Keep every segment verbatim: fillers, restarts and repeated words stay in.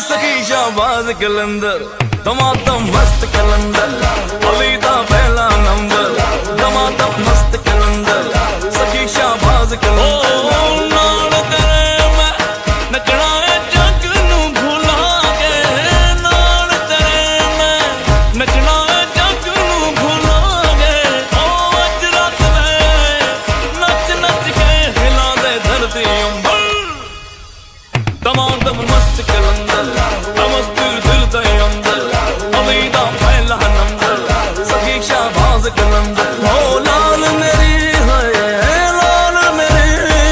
सखी शाहबाज कलंदर दमादम मस्त कलंदर अली दा पहला नंबर दमादम मस्त कलंदर सखी शाहबाज कलंदर नाल तेरे मैं नचना है जग नू भुला के नाल तेरे मैं नचना है जग नू भुला के ओ अज रात में नच नच के हिला दे धरती अंबर दमादम मस्त कलंदर मस्त दिल दे अंदर अली दा पहला नंबर सखी शाहबाज कलंदर हो लाल मेरी है लाल मेरी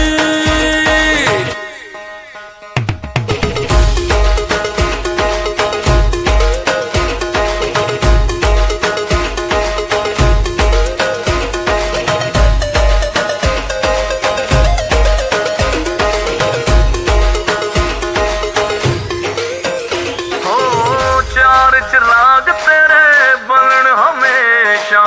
चार चिराग तेरे बलन हमेशा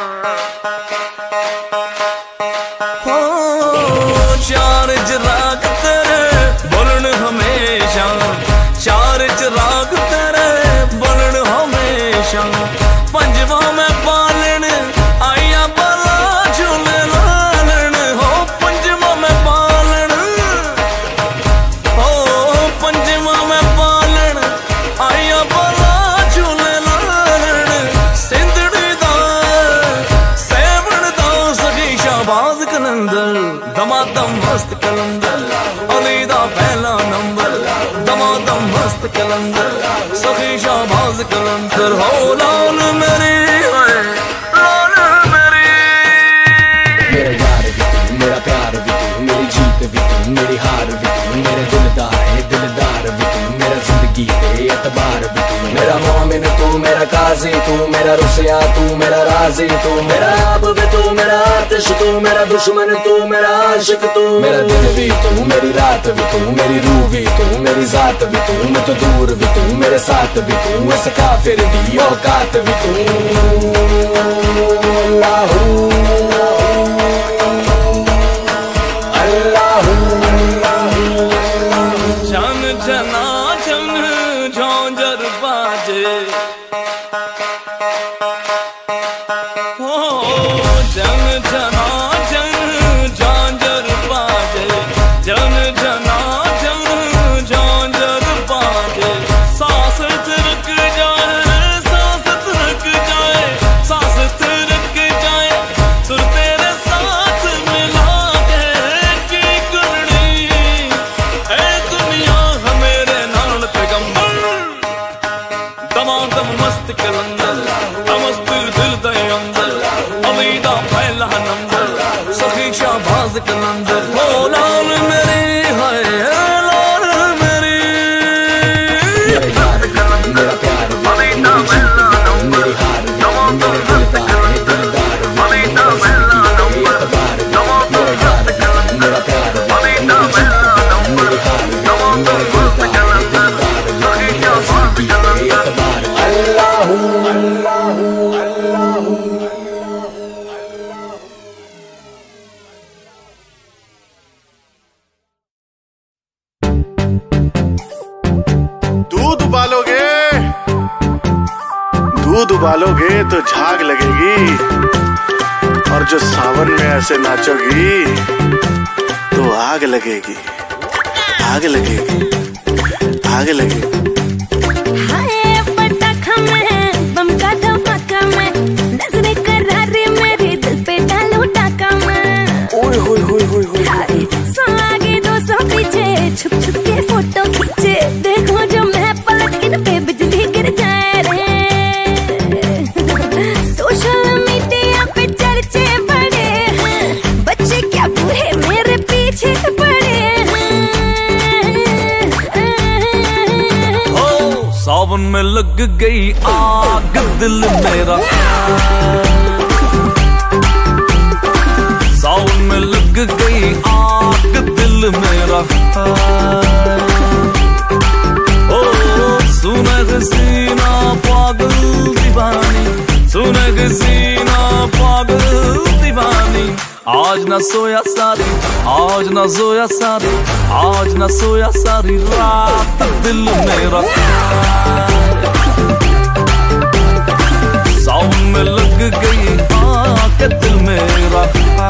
हो चार चिराग तेरे बलन हमेशा चार चिराग तेरे बलन हमेशा पंजवा में पालन आया बाला झूले लालन हो पंजवा में पालन हो पंजवा में पालन आया बाला झूले लालन सिंधड़ी दा सेवण दा सखी शाहबाज कलंदर दमादम मस्त कलंदर अली दा पहला नंबर दमादम मस्त कलंदर सखी शाहबाज कलंदर हो लाल मेरी लाल मेरी मेरा यार भी तू मेरा प्यार भी तू मेरी जीत भी तू मेरी हार भी तू मेरे दिलदार है दिलदार भी तू मेरा जिंदगी पे एतबार भी तू मेरा मोमिन तू मेरा काजी तू मेरा रुसिया तू मेरा राजी तू मेरा अब भी तू मेरा आतिश तू मेरा दुश्मन तू मेरा आशिक तू मेरा दिन भी तू मेरी रात भी तू मेरी रूह भी तू मेरी जात भी तू मैं तो दूर भी तू मेरे साथ भी तू ऐसा काफिर दी औकात भी तू अल्लाहू अल्लाहू जन जना जन झोंझर बाजे हो जन जना जन झोंझर बाजे जन जना जन झोंझर बाजे सांस रुक जाए सांस रुक जाए सांस रुक जाए सुर तेरे साथ मिला के की करनी है दुनिया हमेरे नाल पैगंबर दमादम मस्त कलंदर मस्त दिल दे अंदर अली दा पहला नंबर सखी शाहबाज कलंदर हो लाल मेरी है लाल मेरी मेरा यार भी तू मेरा प्यार भी तू मेरी जीत भी तू मेरी हार भी तू मेरे दिलदार है दिलदार भी तू मेरा जिंदगी पे एतबार भी तू मेरा यार भी तू मेरा प्यार भी तू मेरी जीत भी तू मेरी हार भी तू मेरे दिलदार है दिलदार भी तू मेरा जिंदगी पे एतबार अल्लाहू अल्लाहू अल्लाहू दूध उबालोगे दूध उबालोगे तो झाग लगेगी और जो सावन में ऐसे नाचोगी तो आग लगेगी आग लगेगी आग लगेगी हाय पटाखा में बम का धमाका में नजरें करारी मेरे दिल पे डालो टाका में ओए होए होए होए होए हाय सौ आगे दो सौ पीछे छुप छुप के फोटो खींचे देखो जो मैं पलट इन पे बिजली गिर जाए रे सोशल मीडिया पे चर्चे बड़े हैं बच्चे क्या बूढ़े मेरे पीछे पड़े हैं हो सावन में लग गई आग दिल मेरा सावन में लग गई आग दिल मेरा ओ सुनग सीना पागल दीवानी सुनग सीना पागल दीवानी आज न सोया सारी, आज न सोया सारी, आज न सोया सारी रात, दिल मेरा सावन में लग गई आके दिल मेरा।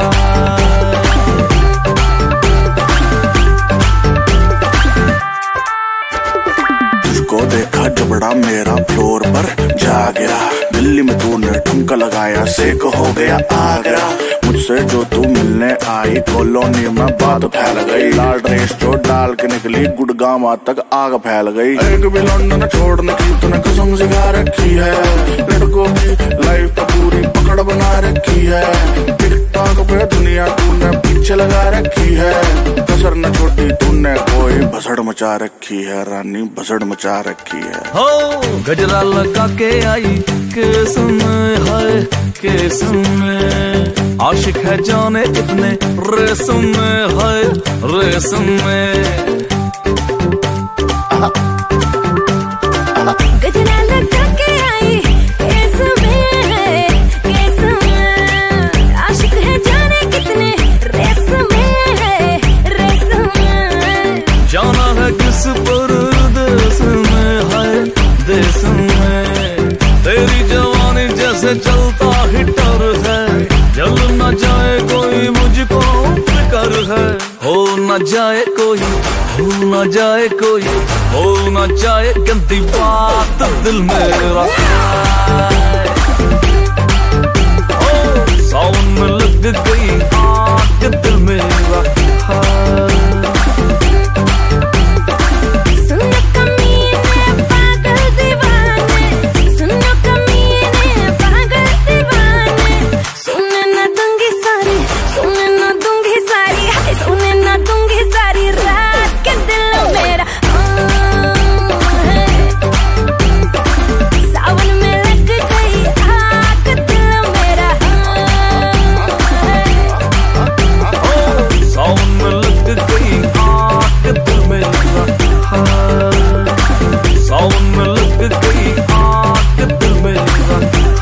तुझको देखा जबड़ा मेरा फ्लोर पर जा गया, दिल्ली में तूने ठुमका लगाया, सेक हो गया आगरा। मुझसे जो तू मिलने आई कॉलोनी में बात फैल गई, लाल ड्रेस जो डाल के निकली गुड़गांव तक आग फैल गई। एक भी लंदन छोड़ने की तूने कसम सिखा रखी है, लड़कों की लाइफ तो पूरी पकड़ बना रखी है। टिकटॉक पे दुनिया तूने पीछे लगा रखी है, कसर न छोटी तूने कोई भसड़ मचा रखी है, रानी भसड़ मचा रखी है। हो गजरा लगा के आई केस में, है केस में, आशिक है जाने कितने रेसम में, है रेसम में। गजरा लगा के आई केस में, है केस में, आशिक है जाने कितने रेसम में, है रेसम में। जाना है किस परदेस में, है देश में, तेरी जवानी जैसे चलता हिटर है, जल न जाए कोई मुझको फिक्र है। हो न जाए कोई, हो न जाए कोई, हो न जाए गंदी बात दिल मेरा। ओ सावन में लग गई आग दिल मेरा। सुनो कमीने पागल दीवाने, सुनो कमीने पागल दीवाने, सुनने न दूंगी सारी, सुनने न दूंगी सारी, हाय सुनने न दूंगी सारी रात के दिल मेरा। सावन में लग गई आग दिल मेरा। सावन में लग गई आग दिल मेरा, सावन में लग गई आग दिल मेरा।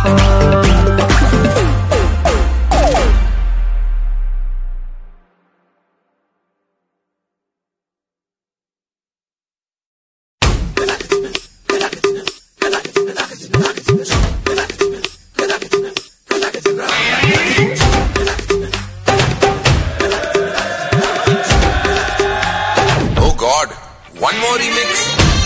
Oh God, one more remix.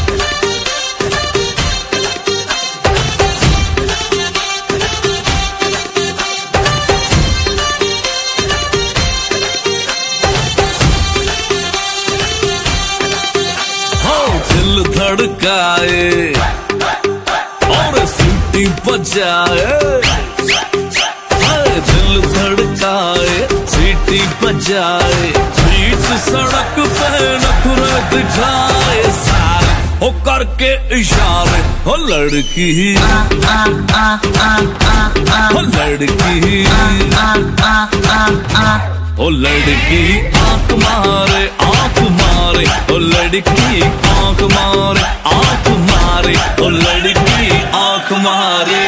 दिल धड़काए और सीटी बजाए, दिल धड़काए सीटी बजाए, बीच सड़क पे नखरे दिखाए सारे, हो करके इशारे, हो लड़की हो लड़की ओ लड़की आंख मारे आंख मारे, ओ लड़की आंख मारे आंख मारे, ओ लड़की आंख मारे।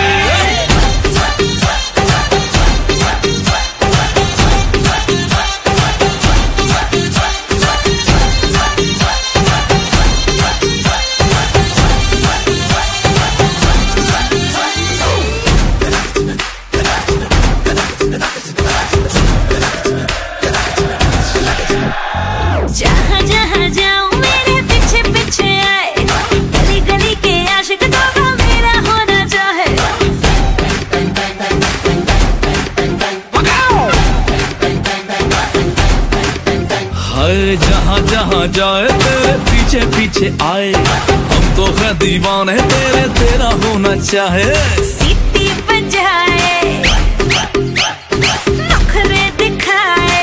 जहाँ जहाँ जाऊँ मेरे पीछे पीछे आए, गली गली के आशिक तो मेरा होना चाहे। हाय जहाँ जहाँ जाए तेरे पीछे पीछे आए, हम तो है दीवाने तेरे, तेरा होना चाहे। सीटी बजाए नखरे दिखाए,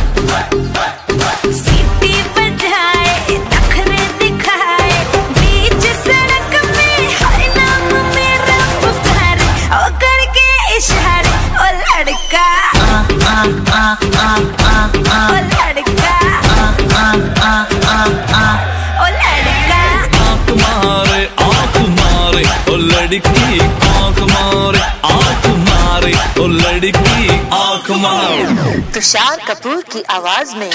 सीटी बजाए नखरे दिखाए, बीच सड़क में हर नाम मेरा पुकारे, ओ करके इशारे, ओ लड़का ओ लड़का ओ लड़का। आंख मारे आंख मारे, ओ लड़की आंख मारे आंख मारे, ओ लड़की आँख मार। तुषार कपूर की आवाज में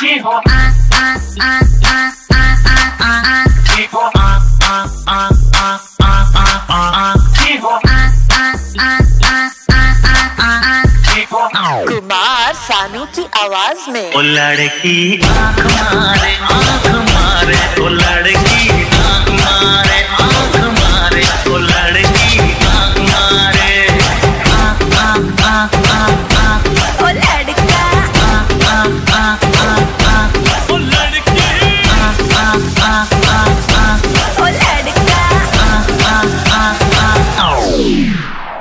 कुमार सानू की आवाज में ओ लड़की आँख मारे आँख मारे ओ लड़की आँख मारे आँख मारे ओ लड़की आँख मारे आँख आँख आँख आँख आँख ओ लड़का आँख आँख आँख आँख आँख ओ लड़की आँख आँख आँख आँख आँख ओ लड़का आँख आँख आँख आँख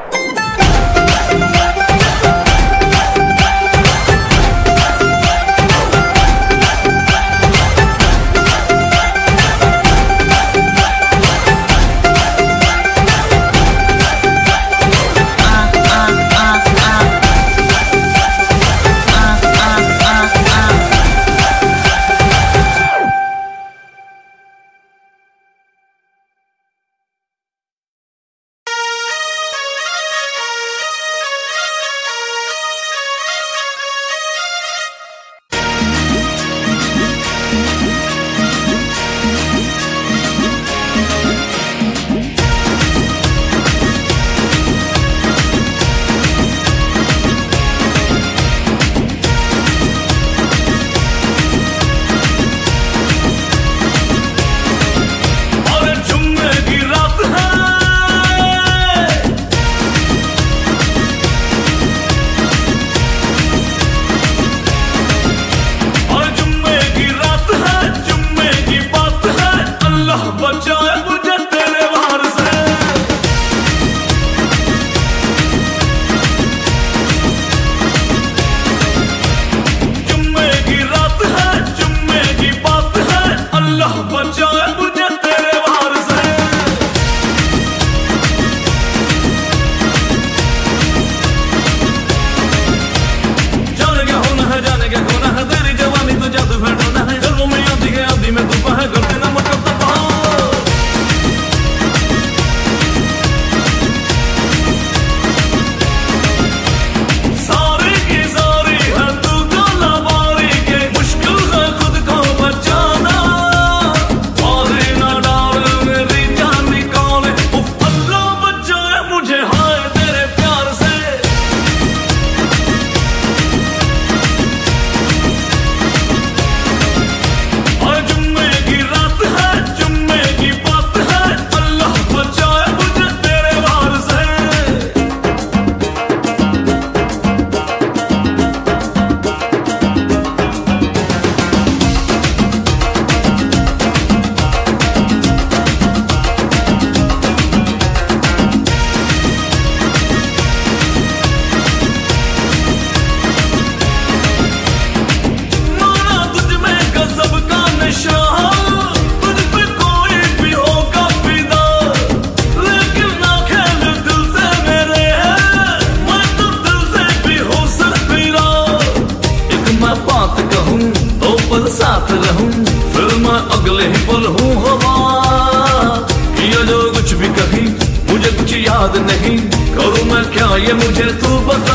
याद नहीं करूँ मैं क्या ये मुझे तू बता।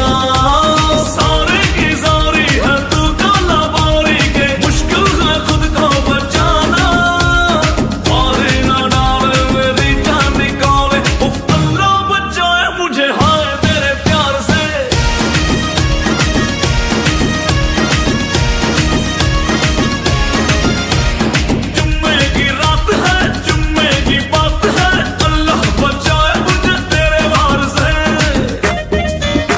सारे की सारी है तू काला बारी के मुश्किल है खुद को बचाना। मारे ना डाले मेरी जान निकाले उफ अल्लाह बचाए मुझे हाय तेरे प्यार से। जुम्मे की रात है जुम्मे की बात है अल्लाह बचाए मुझे तेरे वार से।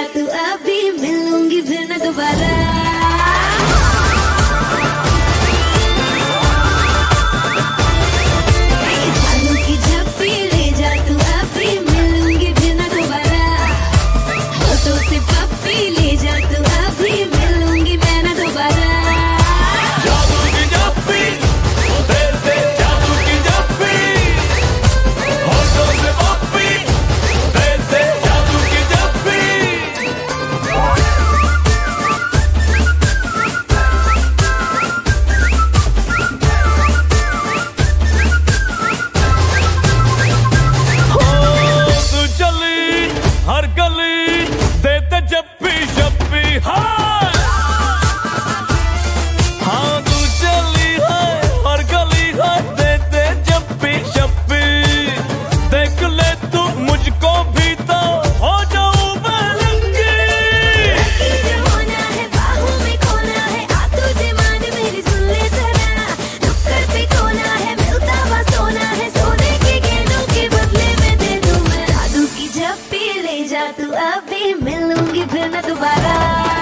तू अभी, मिलूंगी फिर न दोबारा। जादू की झप्पी ले जा तू अभी, मिलूंगी फिर न दोबारा। होठों से पप्पी ले जा तू अभी, मिलूंगी मैं न दोबारा। जादू की झप्पी, दे दे जादू की झप्पी, होठों से पप्पी, दे दे जादू की झप्पी। तू चली हर गली देते जप्पी शप्पी, हाँ हाँ तू चली है हर गली है देते जप्पी शप्पी। देख ले तू मुझको भी तो हो जाऊं मैं लंगी। जो होना है बाहों में खोना है, आ तुझे मान मेरी सुन ले जरा। नुक्कड़ पे खोना है, मिलता हुआ सोना है, सोने के गहनों के बदले में दे दूं मैं। जादू की झप्पी ले जा तू अभी, मिलूंगी फिर न दोबारा।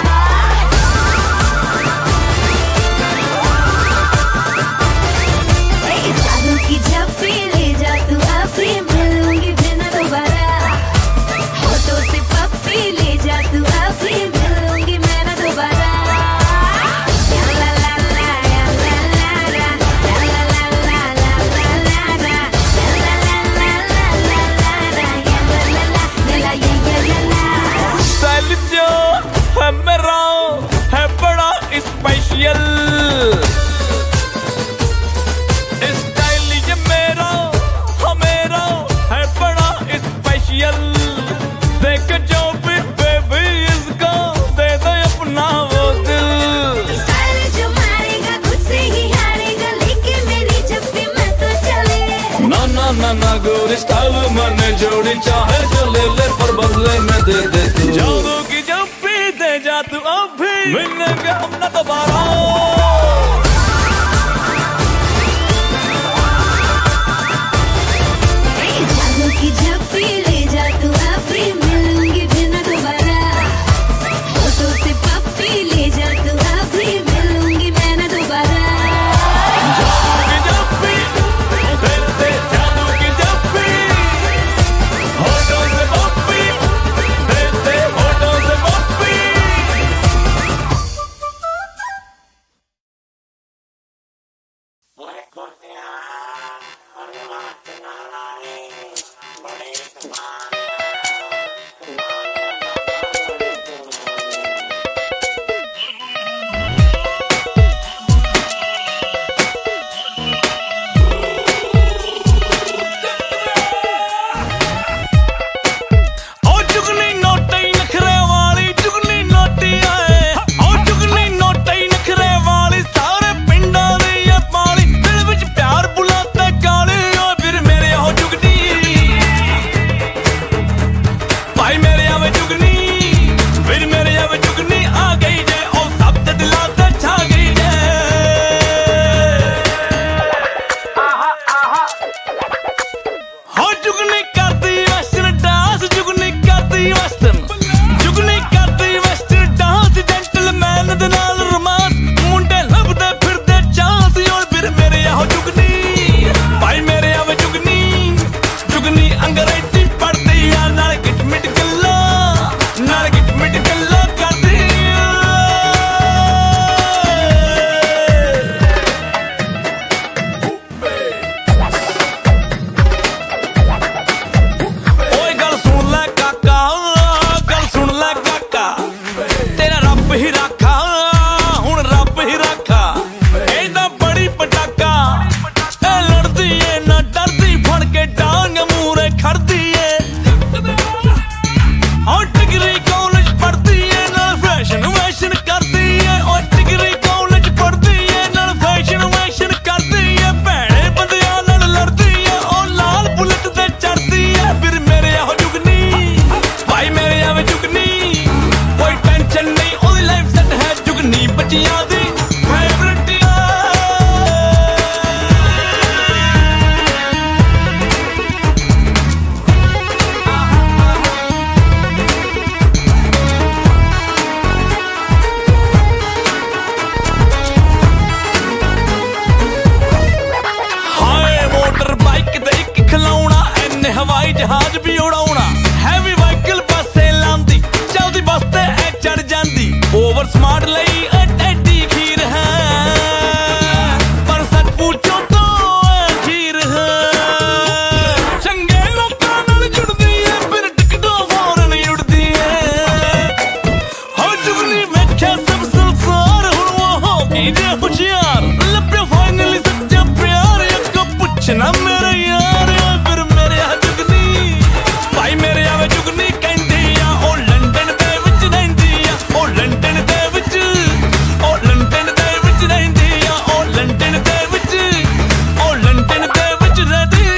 जादू की झप्पी ले जा तू अभी, मिलूंगी फिर न दोबारा। होठों से पप्पी ले जा तू अभी, मिलूंगी मैं न दोबारा। या ला ला ला, या ला ला ला, या ला ला ला, ला ला ला ला, या ला ला ला, ला ला ला ला, या ला ला ला, या ला या या ला। स्टाइल जो है मेरा है बड़ा स्पेशल, स्टाइल ये मेरा हाँ मेरा है बड़ा स्पेशल। देख जो भी बेबी इसको दे दे अपना वो दिल। स्टाइल जो मारेगा खुद से ही हारेगा, लेके मेरी झप्पी में तो चले। ना ना ना ना गोरी स्टाइल मैंने जोड़ी, चाहे जो ले ले पर बदले में दे दे तू। जादू की झप्पी दे जा तू अभी, मिलेंगे हम न दोबारा। ओवर स्मार्ट लई अटेडी खीर है पर सच पूछो तो खीर है चंगे लोकां नाल जुड़दी है फिर टिकटों फौरन उड़दी है हो जुगनी वेख्या सब संसार हुण वो हो गई जे होशियार लभ्या फाइनली सच्चा प्यार एक पुछना मेरे यार फिर मेरे आ जुगनी भाई मेरे आवे जुगनी कहंदी आ ओ लंदन दे विच रहंदी आ ओ लंदन दे विच ओ लंदन दे विच रहंदी आ ओ लंदन दे विच ओ लंदन दे विच रहंदी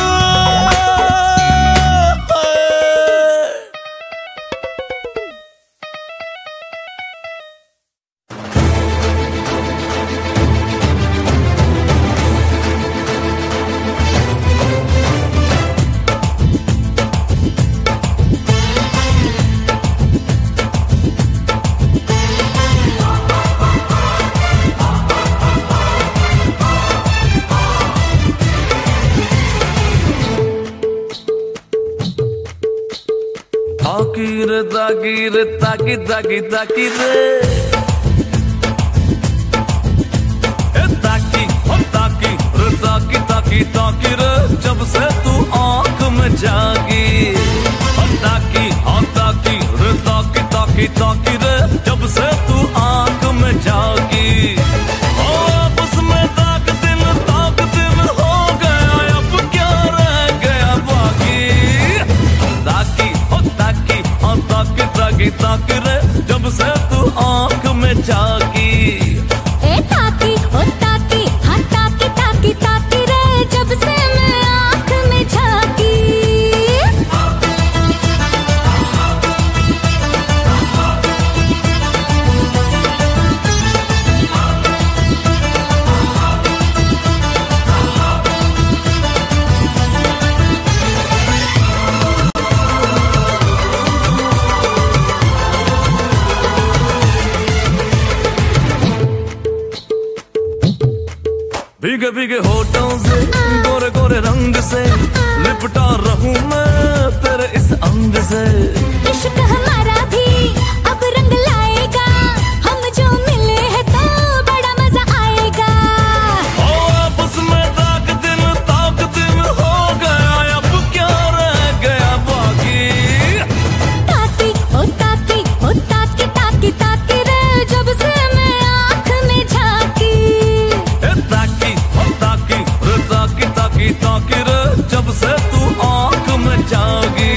ताकीर ताकीर ताकी ताकी ताकी रे ए ताकी हो ताकी रे ताकी ताकी ताकी रे जब से तू आंख में जागी हो ताकी हो ताकी रे ताकी ताकी ताकी रे जब से तू आंख में जागी ओ अब उसमें ताक दिन ताक दिन हो गया अब क्या रह गया बाकी ताकी हो ताकी हो ताकी ताकी ताकी रे जब से तू आंख में जागी ए ताकी ओ ताकी हाँ ताकी ताकी ताकी रे जब से मैं आँख में झांकी भीगे भीगे होठों से गोरे गोरे रंग से लिपटा रहूं मैं तेरे इस अंग से इश्क हमारा भी अब रंग लाएगा हम जो मिले हैं तो बड़ा मजा आएगा ओ अब उसमें ताक दिन ताक दिन हो गया अब क्या रह गया बाकी ताकी ओ ताकी ओ ताकी ताकी ताकी रे जब से मैं आँख में झांकी ए ताकी हो ताकी रे ताकी ताकी ताकी रे जब से तू आंख में जागी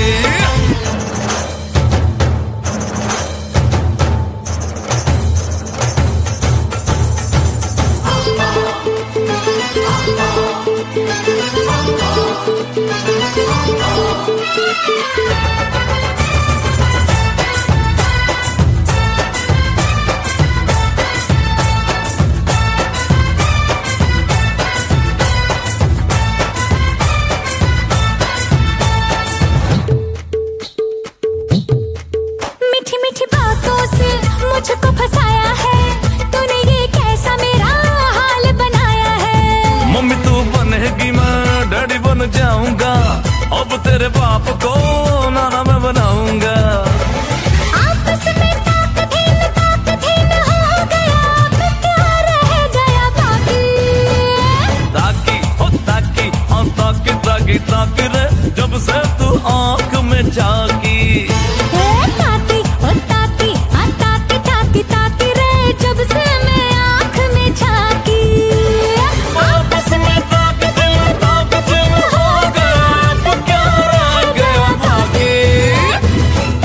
मीठी मीठी बातों से मुझको फंसाया है तूने ये कैसा मेरा हाल बनाया है मम्मी तू बनेगी मैं डैडी बन जाऊंगा अब तेरे बाप को नाना मैं बनाऊंगा आपस में ताक धीन ताक धीन हो गया अब क्या रह गया बाकी ताकी हो ताकी हो ताकी ताकी ताकी रे जब से तू आंख में जागी ए ताकी ओ ताकी हाँ ताकी ताकी ताकी रे जब से मैं आँख में झांकी आपस में ताक दिन ताक दिन हो गया अब क्या रह गया बाकी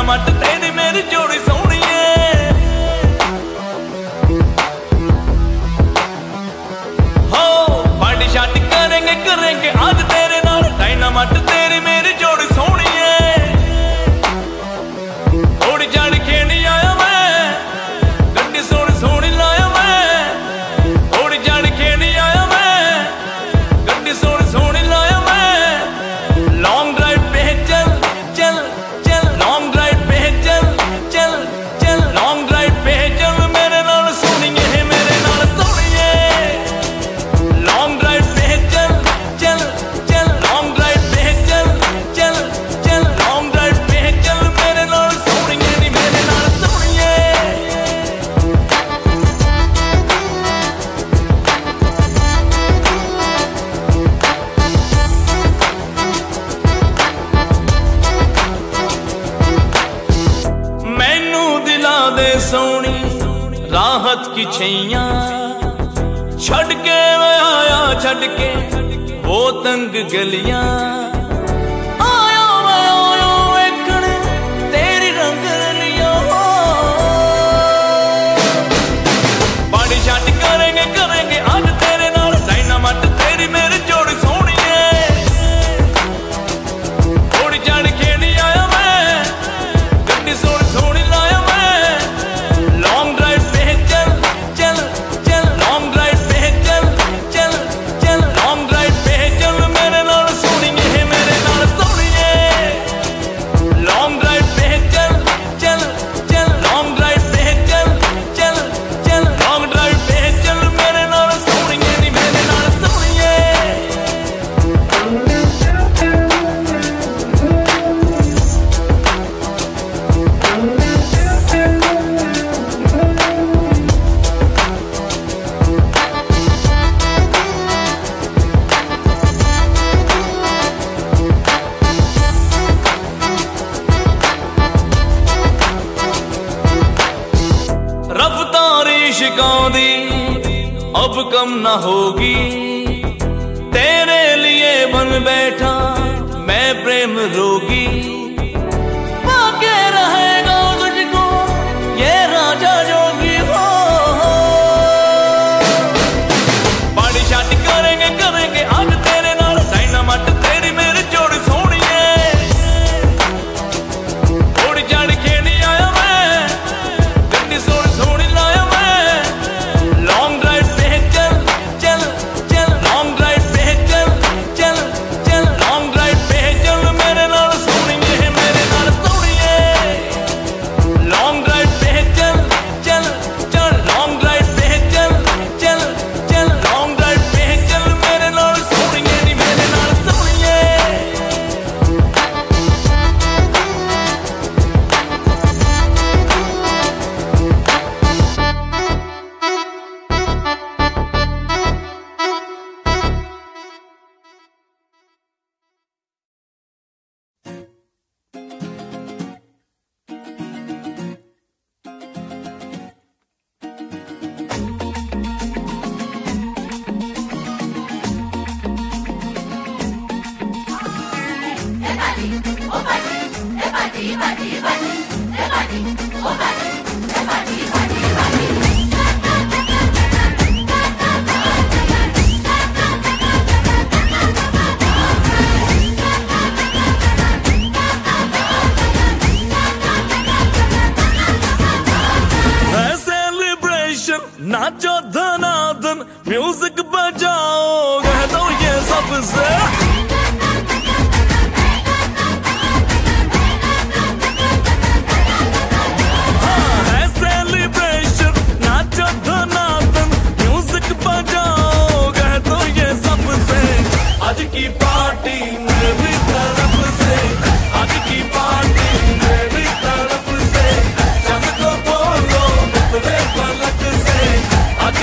डायनामाइट तेरी मेरी जोड़ी सोनी है। हो पार्टी शार्टी करेंगे करेंगे आज तेरे नाल, डायनामाइट तेरी मेरी जोड़ी सोनी है। थोड़ी जान खेनी आया मैं, गड्डी सोनी सोनी लाया मैं। थोड़ी जान खेनी आया मैं, गड्डी सोनी सोनी लाया मैं। लॉन्ग ड्राइव पे चल चल चल, लॉन्ग ड्राइव पे चल चल चल, लॉन्ग ड्राइव पे चल मेरे नाल सोनिए मेरे नाल सोनिए। लॉन्ग ड्राइव पे चल चल चल, लॉन्ग ड्राइव पे चल चल चल, लॉन्ग ड्राइव पे चल मेरे नाल सोनिए नी मेरे नाल सोनिए। मैनू दिला दे सोनी राहत की छैया, छड़ के मैं आया छड़ के वो तंग गलियां। आया मैं आया वेखण तेरी रंग रलियां। पार्टी शार्टी करेंगे करेंगे आज तेरे नाल, डायनामाइट तेरी मेरी जोड़ी सोनी है। थोड़ी जान खेनी आया मैं, गड्डी सोनी सोनी लाया मैं। लॉन्ग ड्राइव पे चल चल चल, लॉन्ग ड्राइव पे चल चल चल, लॉन्ग ड्राइव पे चल मेरे नाल सोनिए मेरे नाल सोनिए। लॉन्ग ड्राइव पे चल चल चल, लॉन्ग ड्राइव पे चल चल चल, लॉन्ग ड्राइव पे चल मेरे नाल सोनिए नी मेरे नाल सोनिए। रफ्तार इश्क़ों दी अब कम न होगी, तेरे लिए बन बैठा मैं प्रेम रोगी। पाके रहेगा तुझको ये राजा जोगी हो। पार्टी शार्टी करेंगे करेंगे आज तेरे नाल, डायनामाइट तेरी मेरी जोड़ी सोनी है। थोड़ी जान खेनी आया मैं, गड्डी सोनी सोनी लाया मैं। लॉन्ग ड्राइव पे चल चल चल, लॉन्ग ड्राइव पे चल चल चल, लॉन्ग ड्राइव पे चल मेरे नाल सोनिए मेरे नाल सोनिए। लॉन्ग ड्राइव पे चल चल चल, लॉन्ग ड्राइव पे चल चल चल, लॉन्ग ड्राइव पे चल मेरे नाल सोनिए नी मेरे नाल सोनिए। है सेलिब्रेशन नाचो धनाधन, म्यूजिक बजाओ कह दो ये सबसे। हाँ, है सेलिब्रेशन नाचो धनाधन, म्यूजिक बजाओ कह दो ये सबसे। आज की पार्टी मेरी तरफ से, आज की पार्टी मेरी तरफ से। चंद को बोलो उतरे फलक से, आज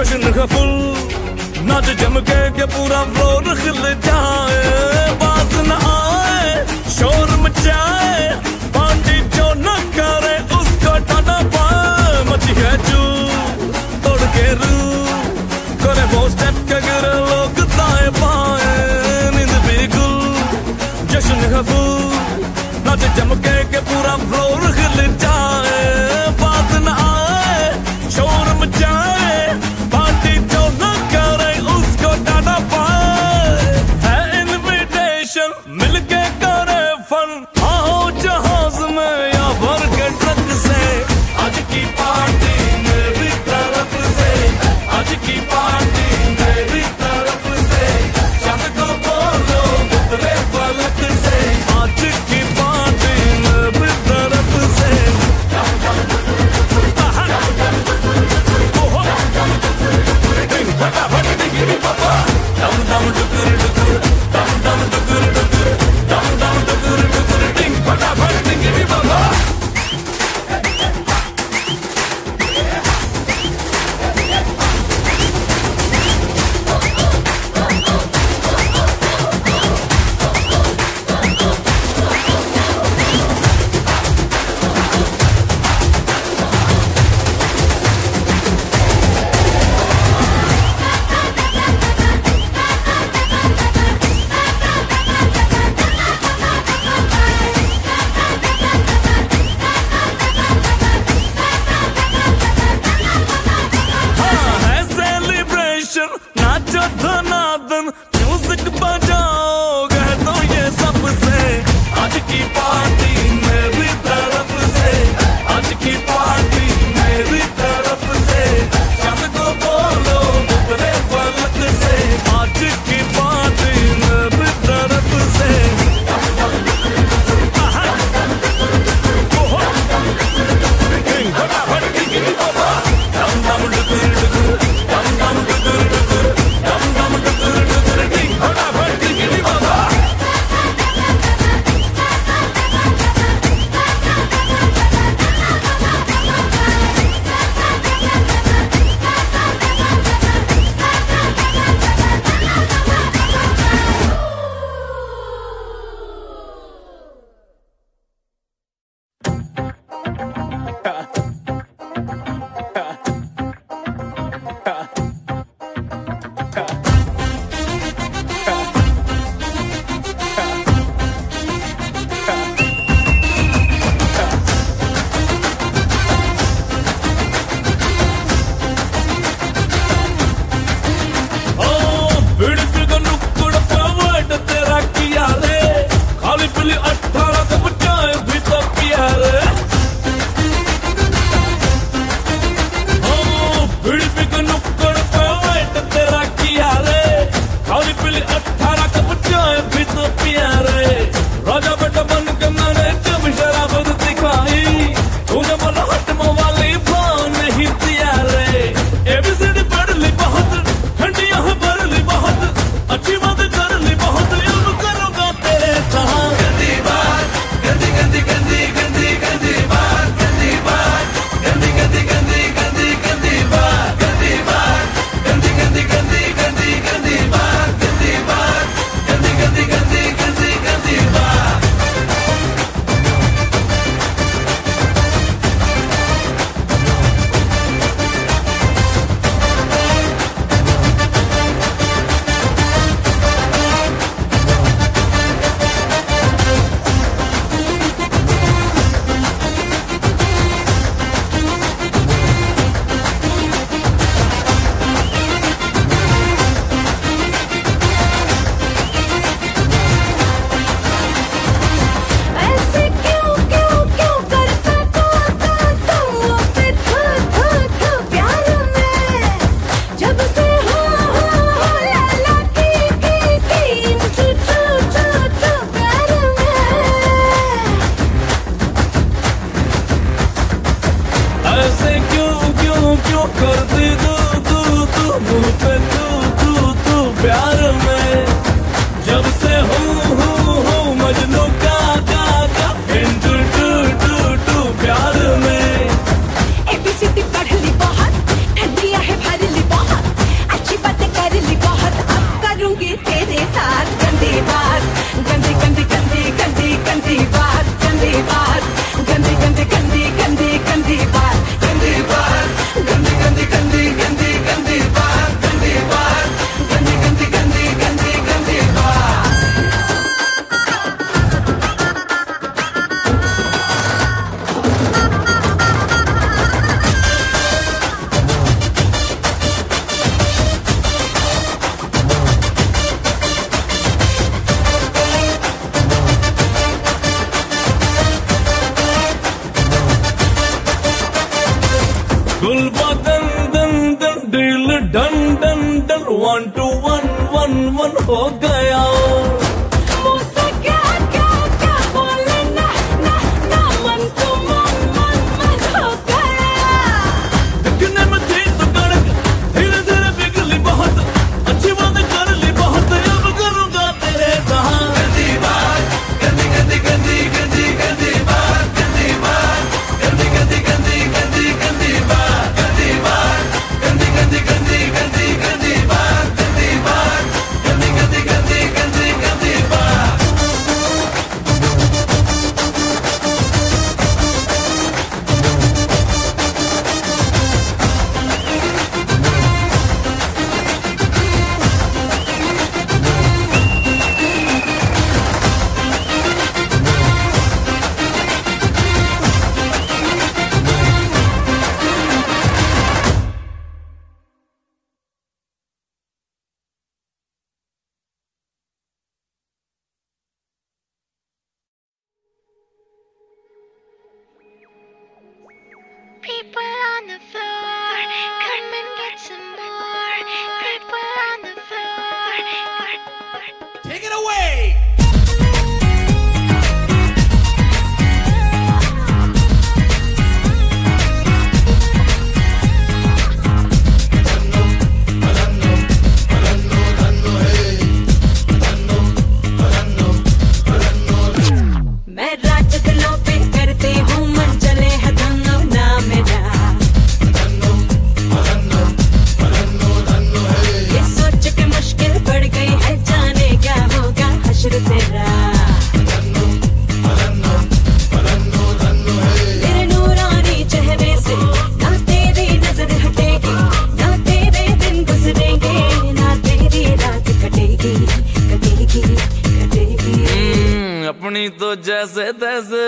जश्न का फुल नाच जम के के पूरा फ्लोर खिल जाए, बात न आए शोर मचाए, पार्टी जो न करे उसको टाटा पाए। मची है चू तोड़ के रू करे वो स्टेप के गिरे लोग दाएं बाएं, नींद बिल्कुल जश्न का फुल नाच जम के के पूरा फ्लोर खिल जाए, बात न आए शोर मचाए, पार्टी जो न करे उसको टाटा पाए। है इनविटेशन मिलके करे फन, आओ जहां done done done one two one one one हो गया। मुझसे क्या क्या क्या बोले ना ना ना मन तो मन मन मन हो गया। दिखने में थी तो कड़क धीरे धीरे पिघली बहुत, अच्छी बात कर ली बहुत, अब करूंगा तेरे साथ। गंदी बात गंदी गंदी गंदी गंदी गंदी बात, गंदी बात गंदी गंदी गंदी गंदी गंदी बात, गंदी बात गंदी गंदी गंदी गंदी गंदी बात, गंदी बात गंदी गंदी गंदी गंदी गंदी बात। People on the floor, come and get some more. People on the floor. Take it away. मैं राज दिलों पे करती हूँ मन चले है धन्नो ना मेरा। ये सोच के मुश्किल पड़ गई है जाने क्या होगा हश्र तेरा। तेरे नूरानी चेहरे से ना तेरी नजर हटेगी, ना तेरे दिन गुजरेंगे, ना तेरी रात कटेगी कटेगी कटेगी। अपनी तो जैसे तैसे,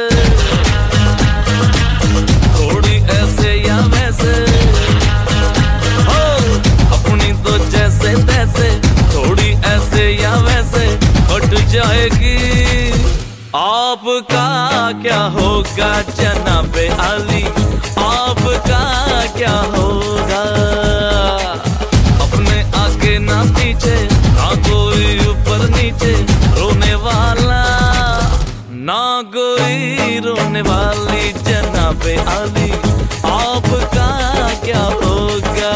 थोड़ी ऐसे या वैसे, हो अपनी तो जैसे तैसे, थोड़ी ऐसे या वैसे हट जाएगी। आपका क्या होगा जनाबे आली, आपका क्या होगा? अपने आगे ना पीछे, ना कोई ऊपर नीचे रोने वाला, ना कोई रोने वाली जनाबे आली, आपका क्या होगा?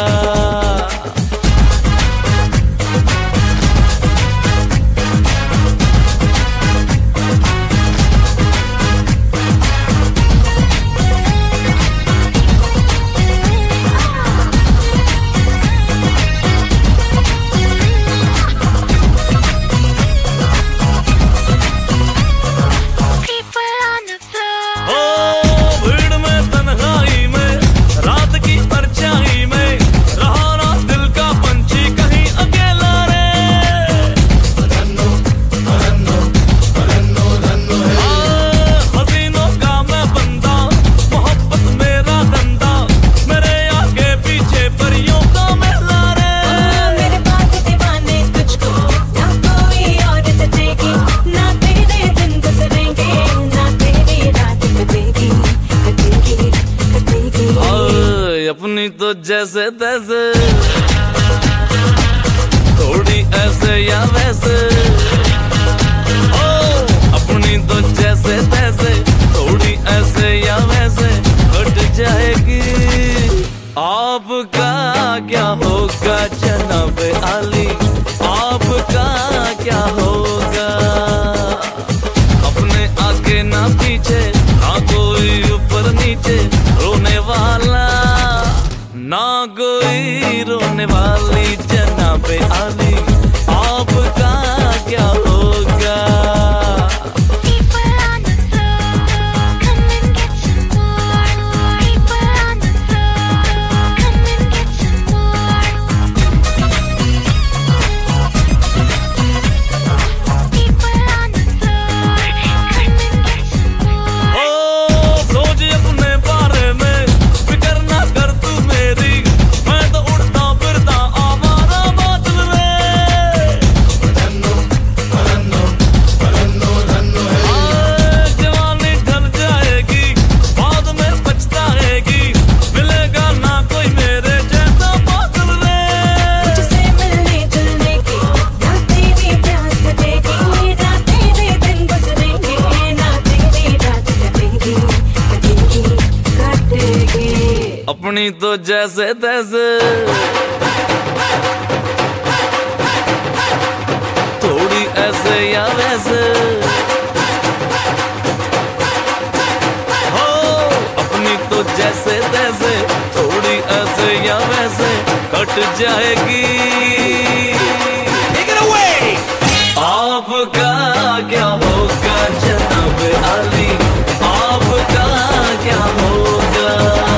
अपनी तो जैसे तैसे, थोड़ी ऐसे या वैसे, ओ अपनी तो जैसे तैसे, थोड़ी ऐसे या वैसे हट जाएगी। आपका क्या होगा जनाबे आली, आपका क्या होगा? अपने आगे ना पीछे, ना कोई ऊपर नीचे रोने वाला, ना कोई रोने वाली जनाबे आली, आपका क्या होगा? फिकर ना कर तू मेरी, मैं तो उड़ता फिरता आवारा बादल में। अपनी तो जैसे तैसे, थोड़ी ऐसे या वैसे, हो अपनी तो जैसे तैसे, थोड़ी ऐसे या वैसे कट जाएगी। आपका क्या होगा जनाब अली, आपका क्या होगा,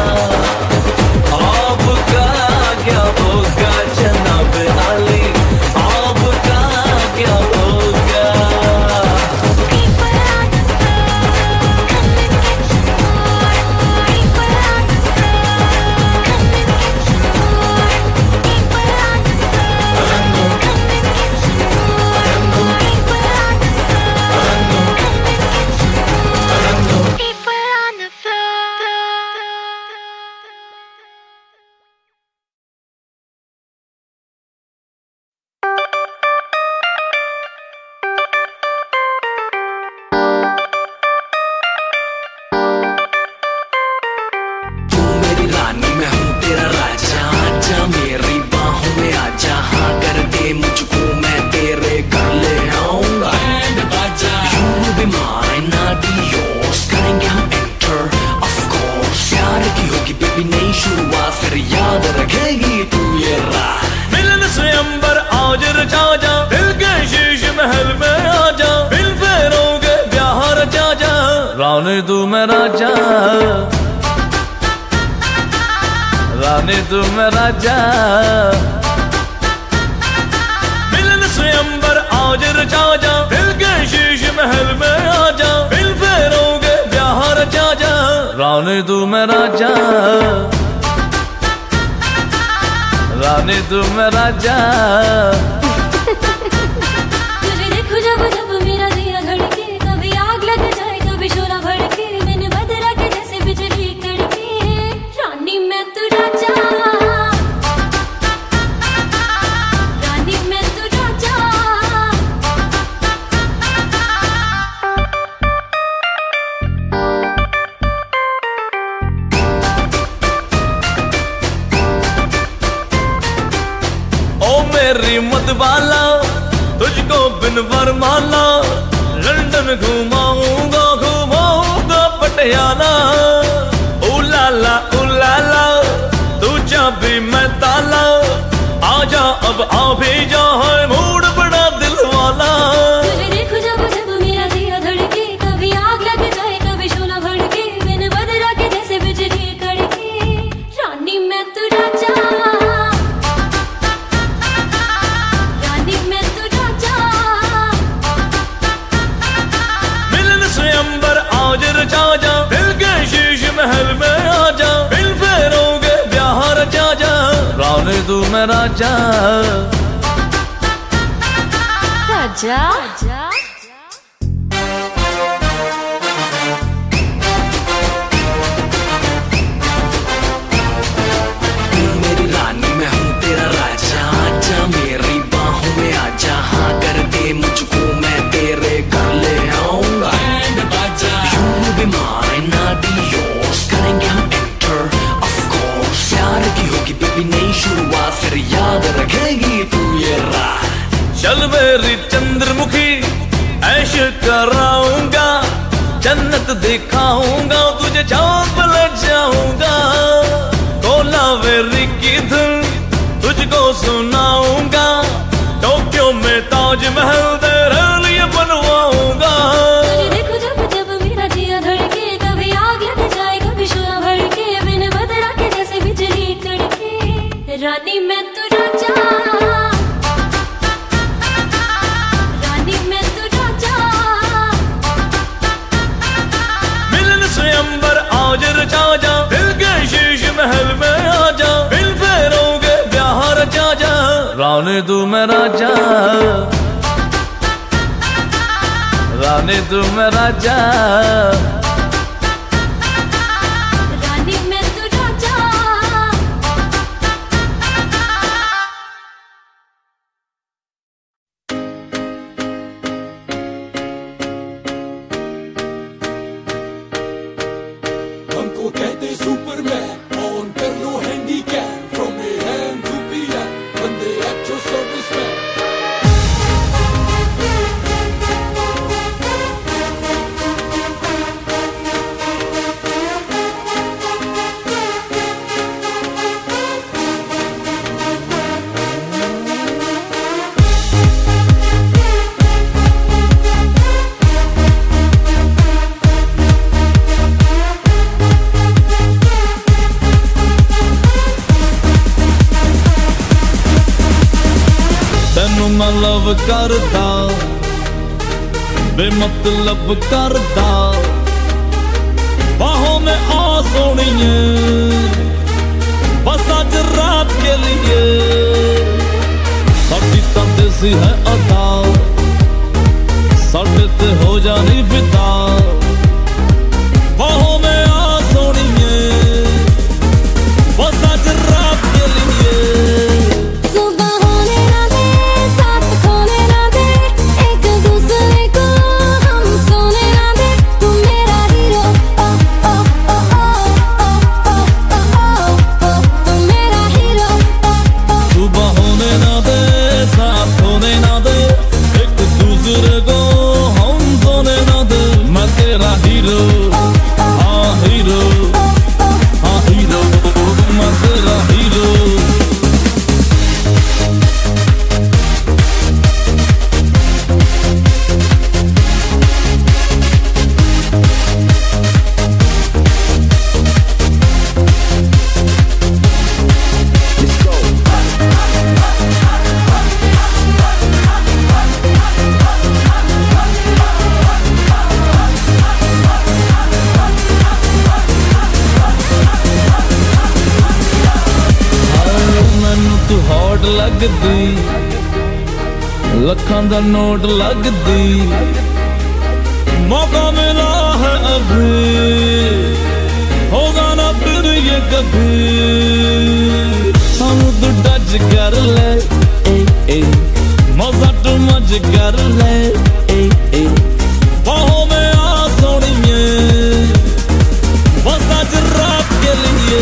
आपका क्या होगा जनाब अली, आपका क्या होगा। रानी तू मैं राजा, रानी तू मैं राजा, मिलन से अंबर आज रचा जा, दिल के शीश महल में आजा, दिल फेरोगे ब्याह रचा जा। रानी तू मैं राजा, रानी तू मैं राजा। तुझे देखो जब जब मेरा दिया धड़के, कभी आग लग जाए कभी शोला भड़के, मैंने बदला के जैसे बिजली कड़के। रानी मैं तू राजा, रानी मैं तू राजा। ओ मेरी मतवाला तुझको बिन वरमाला, लंदन घुमाऊंगा घुमाऊंगा पटियाला। उलाला उलाला तू चाबी मैं ताला, आजा अब आ भी जा है मूड बड़ा दिल वाला। तुझे देखो जब जब मेरा दिया धड़के, कभी आग लग जाए कभी शोला भड़के, मैंने बदला के जैसे बिजली कड़के। रानी मैं तू राजा, रानी मैं तू राजा। मिलन से अंबर आज रचा जा, दिल के शीश महल में आजा, दिल फेरोगे ब्याह रचा जा। रानी तू मैं राजा, राजा मेरी रानी मैं हूँ तेरा राजा, आजा मेरी बाहों में आजा, हाँ कर दे मुझको मैं तेरे घर ले आऊंगा। यूं बीमार है नाडी योर्स, करेंगे हम एंटर ऑफ कोर्स, प्यार की होगी बेबी नई शुरुआत, फिर याद रखेगी तू ये रात। चल मेरी चंद्रमुखी ऐश कराऊंगा, जन्नत दिखाऊंगा तुझे, चाँद पे ले जाऊंगा। कोलावेरी की धुन तुझको सुनाऊंगा, टोक्यो में ताजमहल तेरे लिए बनवाऊंगा। तुझे देखो जब जब मेरा दिया धड़के, कभी आग लग जाए कभी शोला भड़के, मैंने बदला के जैसे बिजली कड़के। रानी मैं तू राजा, रानी मैं तू राजा। मिलन से अंबर आज रचा जा, दिल के शीश महल में आजा, दिल फेरोगे ब्याह रचा जा। रानी तू मैं राजा, रानी तू मैं राजा। रानी मैं तू राजा। हमको कहते सुपरमैन, ऑन कर लो तेनू मैं लव करदा बेमतलब करदा बाहों में आ सोनिए बस आज रात के लिए साडी तां देसी है अदा साडे ते हो जानी फिदा बाहों में आ सोनिए बस आज रात के लिए सुबह होने ना दे साथ खोने ना दे एक दूसरे को हम सोने ना दे तू मेरा हीरो ओ ओ ओ ओ ओ ओ ओ तू मेरा हीरो ओ ओ सुबह होने ना दे साथ होने ना दे एक दूसरे को हम सोने ना दे मैं तेरा हीरो हाँ हीरो हाँ हीरो मैं तेरा हीरो तू हॉट लगदी लखां दा नोट लगदी मौका मिला है अभी होगा ना फिर ये कभी सानू तू टच कर ले ए ए मजा तू मज कर ले ए ए बाहों में आ सोनिए बस आज रात के लिए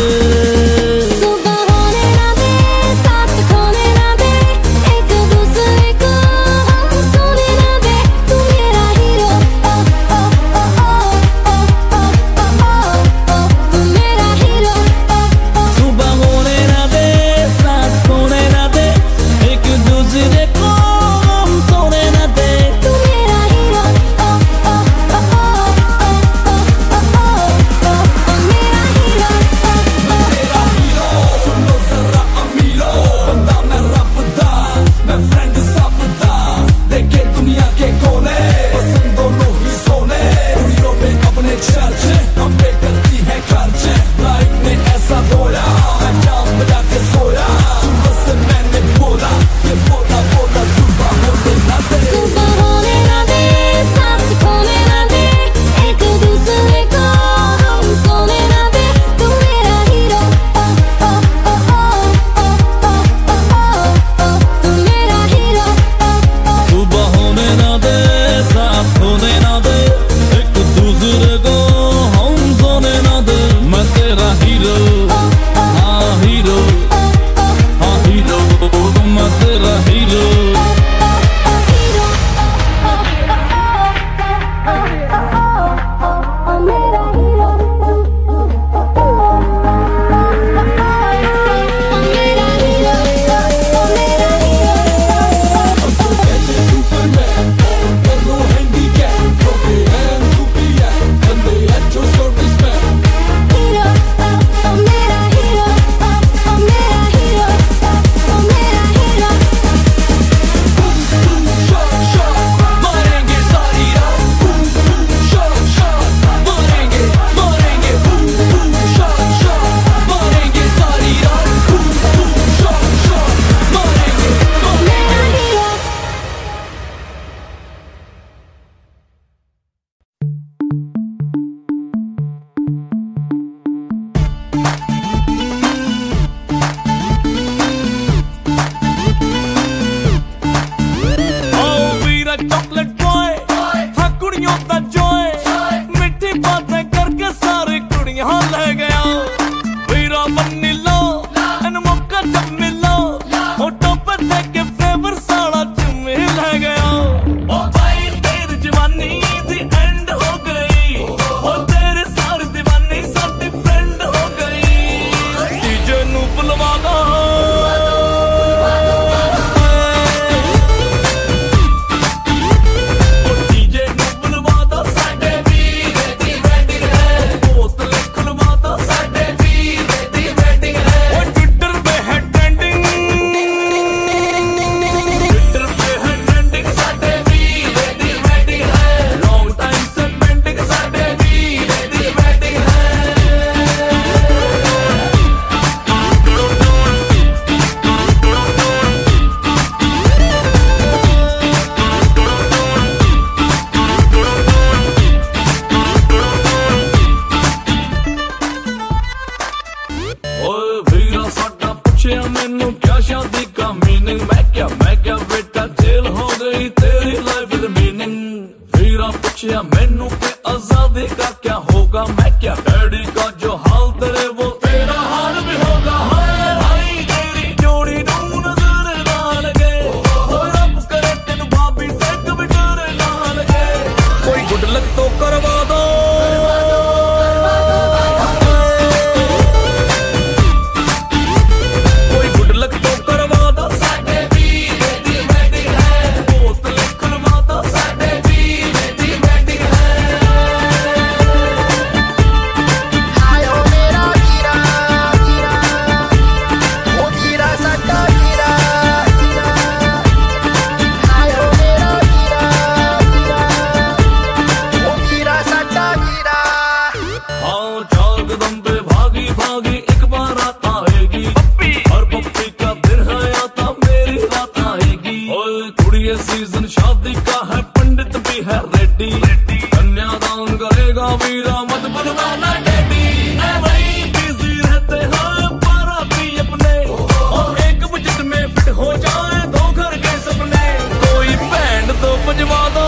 शादी का मीनिंग। मैं क्या मैं क्या बेटा जेल हो गई तेरी लाइफ विद मीनिंग। वीरा पूछया मैनू के आजादी का क्या होगा। मैं क्या डैडी का जो हाल तेरे वो तेरा हाल भी होगा। हाय भाई तेरी जोड़ी नू नजर ना लगे, रब करे तेन भाभी से कभी डर ना लगे। कोई गुड लक तो करवा दो, सीजन शादी का है पंडित भी है रेडी। कन्यादान करेगा वीरा मत बनवाना डैडी। वही बिजी रहते हैं बाराती अपने, और एक बजट में फिट हो जाए दो घर के सपने। कोई बैंड तो बजवा दो,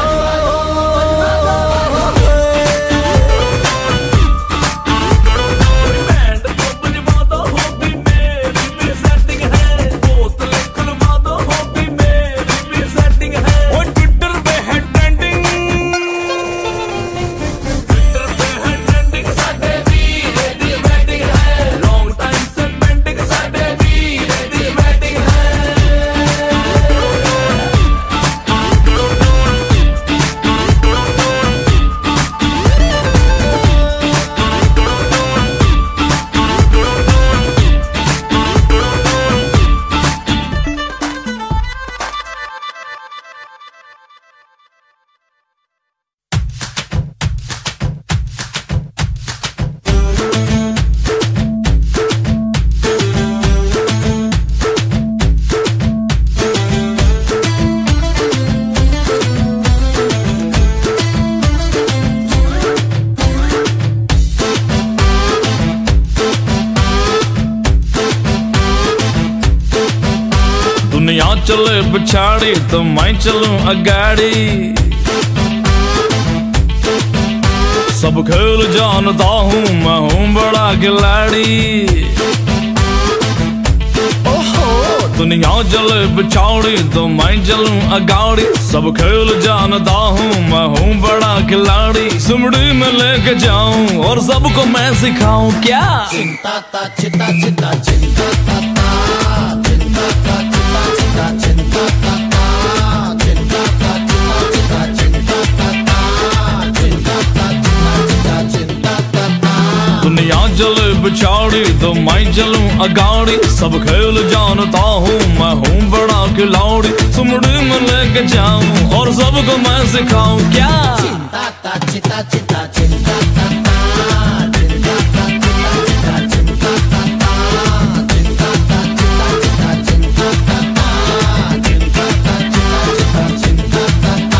दुनिया चले पिछाड़ी तो मैं चलूं अगाड़ी। सब खेल जानता हूँ मैं हूँ बड़ा खिलाड़ी। ओहो दुनिया चले पिछाड़ी तो मैं चलूं अगाड़ी। सब खेल जानता हूँ मैं हूँ बड़ा खिलाड़ी। सुमड़ी में लेके जाऊं और सबको मैं सिखाऊं क्या। चिंता ता चिता चिता चिंता ता चिंता ता चिता चिता चिंता ता चिंता ता चिता चिता चिंता ता चिंता ता चिता चिंता ता। दुनिया चले पिछाड़ी तो मैं चलूं अगाड़ी। सब खेल जानता हूँ मैं हूँ बड़ा खिलाड़ी। सुमड़ी में लेके जाऊं और सबको मैं सिखाऊं क्या। चिंता ता चिता चिता चिंता ता चिंता ता चिता चिता चिंता ता चिंता ता चिता चिता चिंता ता चिंता ता चिता चिता चिंता ता।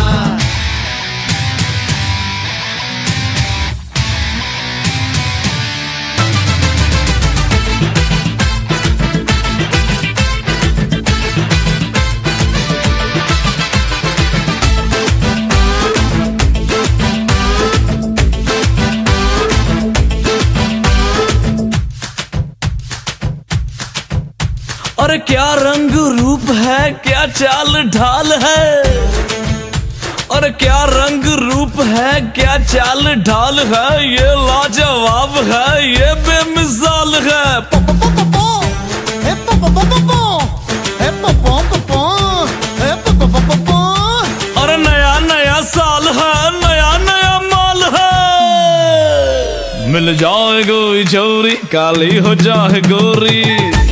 अरे क्या रंग रूप है, क्या चाल ढाल है। अरे क्या रंग रूप है, क्या चाल ढाल है। ये लाजवाब है, ये बेमिसाल है। अरे नया नया साल है, नया नया माल है। मिल जाए कोई चोरी, काली हो जाए गोरी।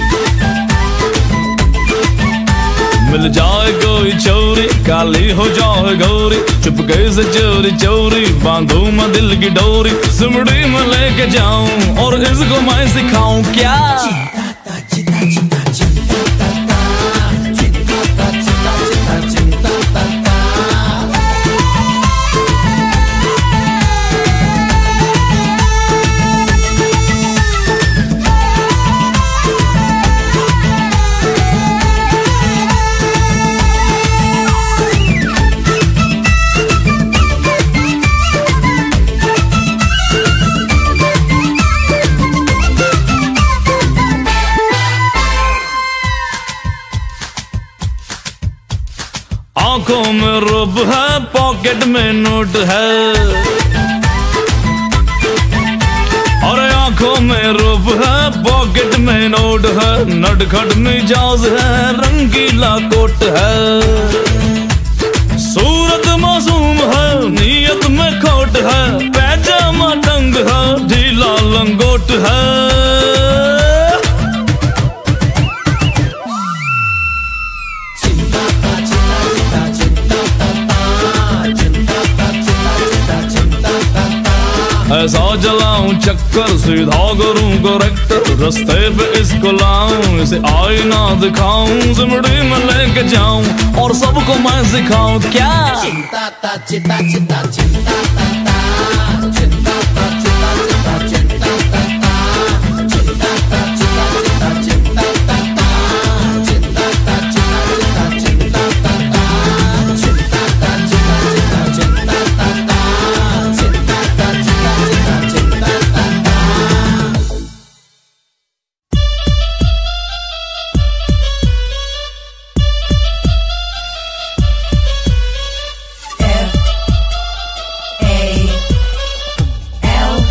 मिल जाए कोई चोरी, काली हो जाए गौरी। चुपके से चोरी चोरी बांधू मैं दिल की डोरी। सुमड़ी में लेके जाऊं और इसको मैं सिखाऊं क्या। आंखों में रूप है, पॉकेट में नोट है। और आंखों में रूप है, पॉकेट में नोट है। नटखट मिजाज है, रंगीला कोट है। सूरत मासूम है, नीयत में खोट है। पैजामा तंग है, ढीला लंगोट है। ऐसा जलाऊं चक्कर, सीधा करूं करेक्टर। रास्ते पे इसको लाऊं, इसे आईना दिखाऊं। जिमड़ी में लेके जाऊं और सबको मैं सिखाऊं। क्या चिंता ता चिता चिता चिंता ता ता चिंता ता चिता चिता चिंता ता ता चिंता ता चिता चिता चिंता ता ता चिंता ता चिता चिता चिंता ता ता चिंता ता चिता चिता चिंता ता ता चिंता ता चिता चिता चिंता ता ता। F A L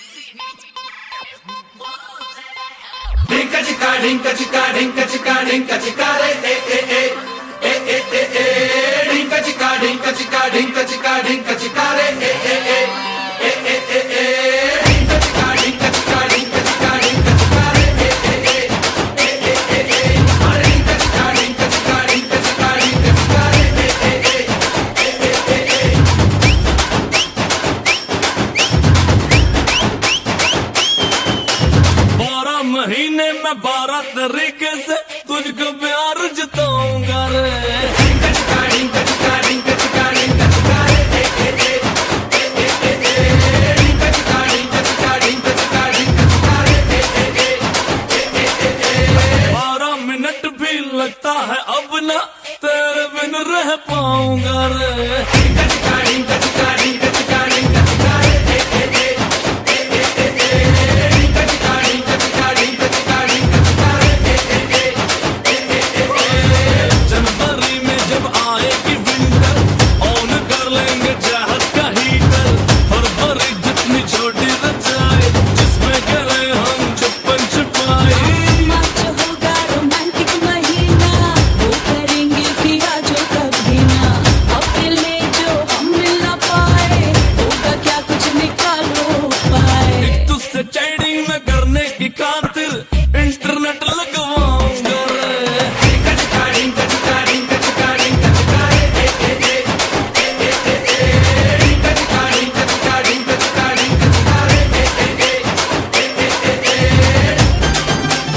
Dinka chika dinka chika dinka chika dinka chika re e e e e e e e dinka chika dinka chika dinka chika dinka chika re e e e e e e e dinka chika dinka chika dinka chika dinka chika re e e e e e e e dinka chika dinka chika dinka chika dinka chika re e e e e e e e बारह महीने में बारह तरीके से तुझको प्यार जताऊंगा रे dinka chika dinka chika dinka chika dinka chika re e e e e e e e dinka chika dinka chika dinka chika dinka chika re e e e e e e e बारह minute भी लगता है अब ना तेरे बिन रह पाऊंगा रे dinka chika dinka chika dinka chika dinka chika re e e e e e e e dinka chika dinka chika dinka chika dinka chika re e e e e e e जनवरी में जब आएगी winter on कर लेंगे चाहत का heater फरवरी जितनी छोटी रचाए जिसमें गए हम छुपन छुपाए मार्च होगा रोमांटिक महीना वो करेंगे किया जो कभी ना अप्रैल में जो हम मिल ना पाए होगा क्या कुछ निकालो पाए एक तुझसे चैटिंग में करने की खातिर इंटरनेट लगवाऊंगा रे dinka chika dinka chika dinka chika dinka chika re e e e e e e e dinka chika dinka chika dinka chika dinka chika re e e e e e e e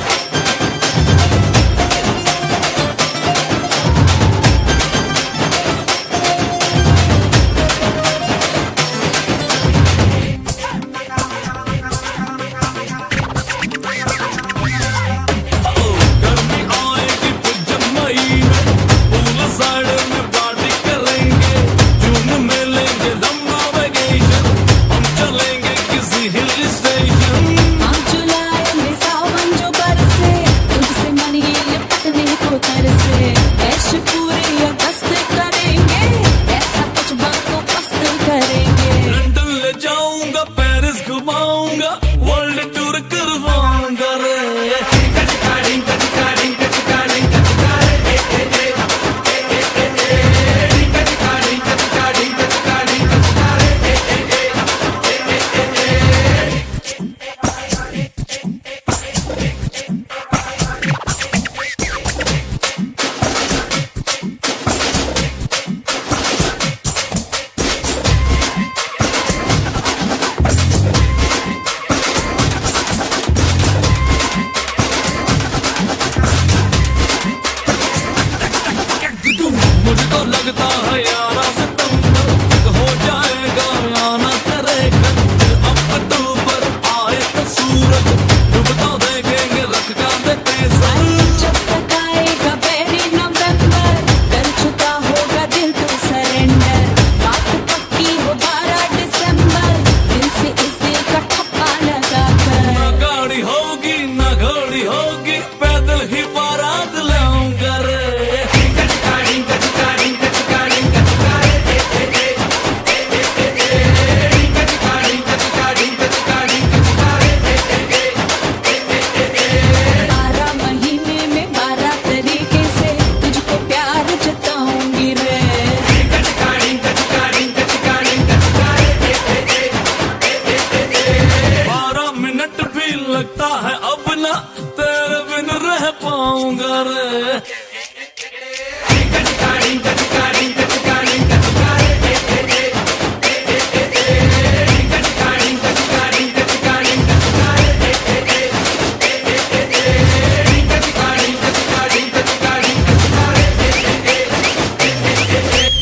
गर्मी आएगी फिर जब मई में pool side में party करेंगे जून में लेंगे लंबा वेकेशन हम चलेंगे किसी हिल स्टेशन हम जुलाई में सावन जो बरसे तुझसे मन ये लिपटने को तरसे ऐश पूरी अगस्त करेंगे ऐसा कुछ बातों पस्त करेंगे लंदन ले जाऊंगा पेरिस घुमाऊंगा वर्ल्ड टूर करवाऊंगा रे dinka chika dinka chika dinka chika dinka chika re e e e e e e e dinka chika dinka chika dinka chika dinka chika re e e e e e e e मुझे तो लगता है यारा सितंबर तक हो जाएगा आना तेरे घर फिर अक्टूबर आए तो सूरज डूबता देखेंगे रख का देते सर जब तक आएगा बेरी नवंबर कर चुका होगा दिल तो सरेंडर बात पक्की हो बारह दिसंबर दिल से इस दिल का ठप्पा लगा कर ना गाड़ी होगी ना घोड़ी होगी पैदल ही बारात लाऊंगा रे dinka chika dinka chika dinka chika dinka chika re e e e e e e e dinka chika dinka chika dinka chika dinka chika re e e e e e e e बारह महीने में बारह तरीके से तुझको प्यार जताऊंगी रे dinka chika dinka chika dinka chika dinka chika re e e e e e e बारह मिनट भी लगता है अब ना तेरे बिन रह पाऊंगा रे dinka chika dinka chika dinka chika dinka chika re e e e e e e e dinka chika dinka chika dinka chika dinka chika re e e e e e e e dinka chika dinka chika dinka chika dinka chika re e e e e e e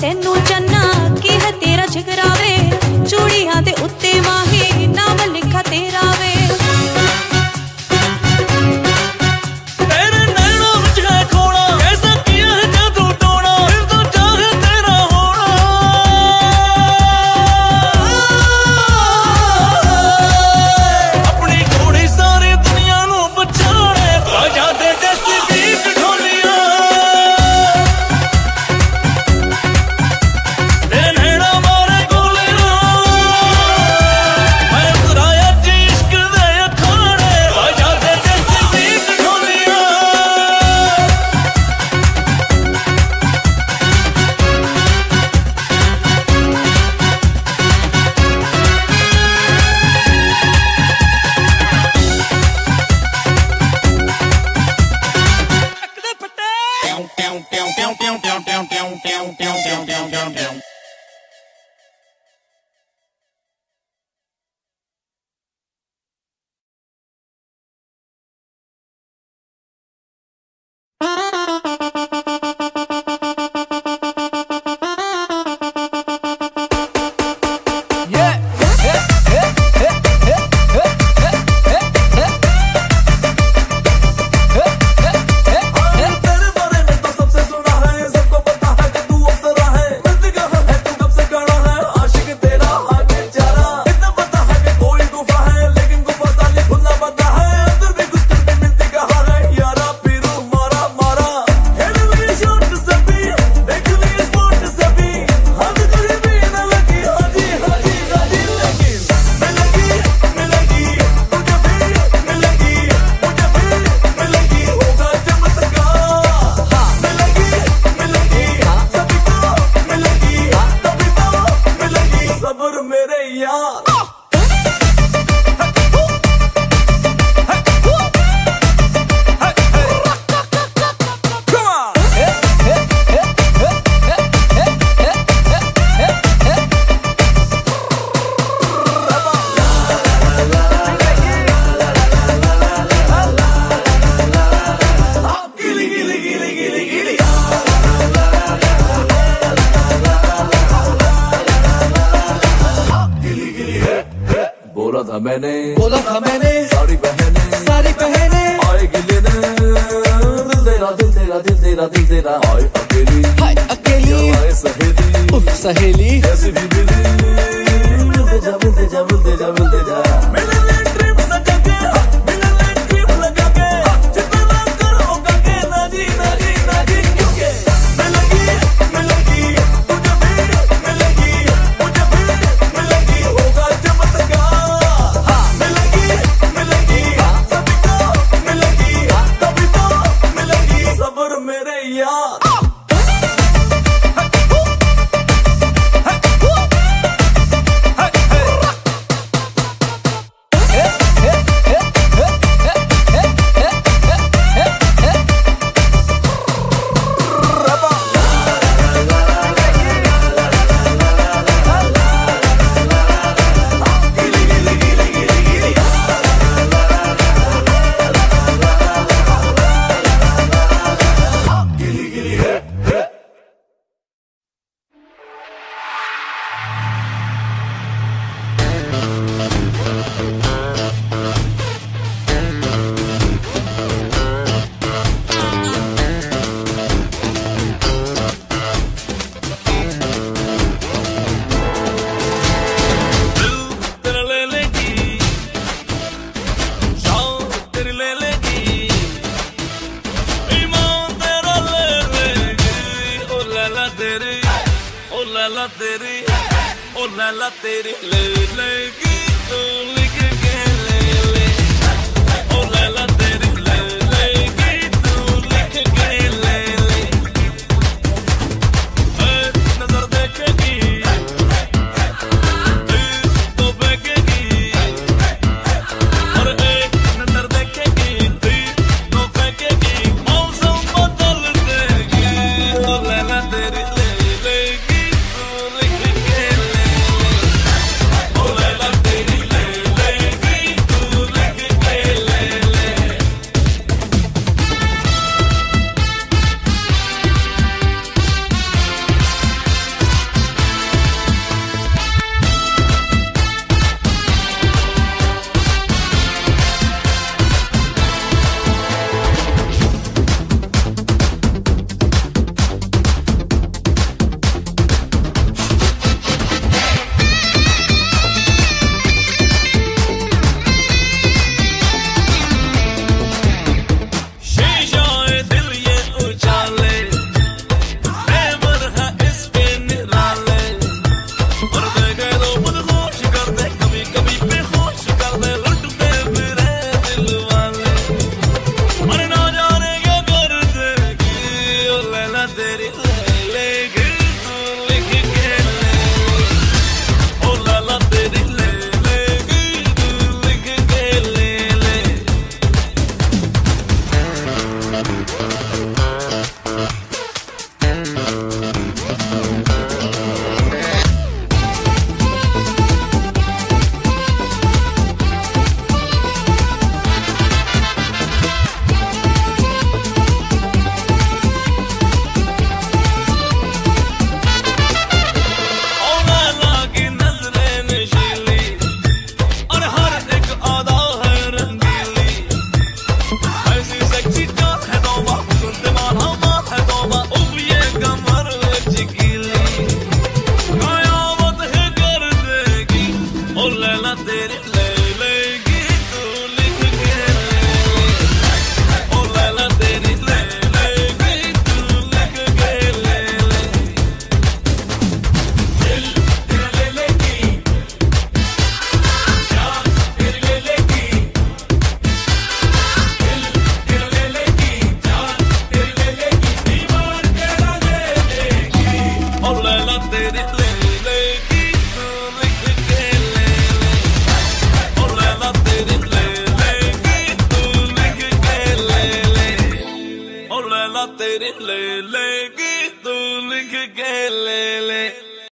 तेनू चन्ना की है तेरा झगरावे चूड़ियां दे उत्ते माही नाम लिखा तेरा वे मैंने बोला था मैंने सारी बहने सारी बहने आएगी लेने दिल तेरा दिल तेरा दिल तेरा दिल तेरा हाय अकेली हाय अकेली हाय सहेली उफ सहेली जैसे भी मिली मिलते जा मिलते जा मिलते जा मिलते जा मिलने ट्रिप सजा के मिलने ट्रिप लगा के जितना करोगा के ना जी ना जी ना जी क्योंकि मिलेगी मिलेगी तुझे भी मिलेगी मुझे भी मिलेगी होगा चमत्कार मेरे यार लैला तेरी ओ लैला तेरी ले लेगी तू लिख के ले ले ओ लैला तेरी ले लेगी तू लिख के ले ले एक नजर देखेगी तो फेंकेगी और एक नजर देखेगी तो फेंकेगी मौसम बदल देगी ओ लैला तेरी ले लेगी तू लिख के ले ले ओ लैला तेरी ले तेरी ले लेगी तू लिख के ले ले, ओ लैला तेरी ले लेगी तू लिख के ले ले, ओ लैला तेरी ले लेगी तू लिख के ले ले।